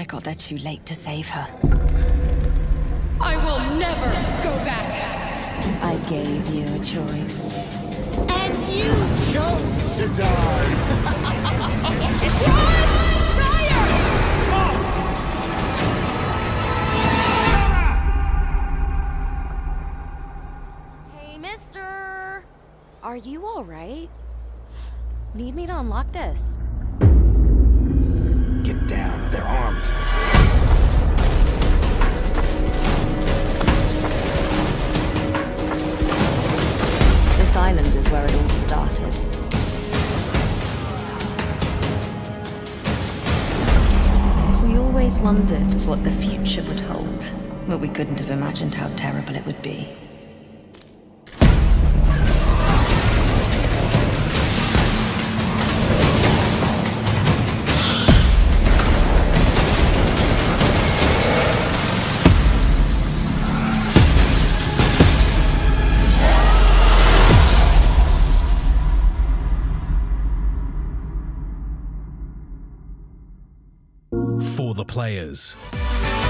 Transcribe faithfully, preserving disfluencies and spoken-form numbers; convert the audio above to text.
I got there too late to save her. I will never go back! I gave you a choice. And you chose to die! Run! Tire! Hey, mister! Are you alright? Need me to unlock this? Get down, they're armed. This island is where it all started. We always wondered what the future would hold, but we couldn't have imagined how terrible it would be. For the players.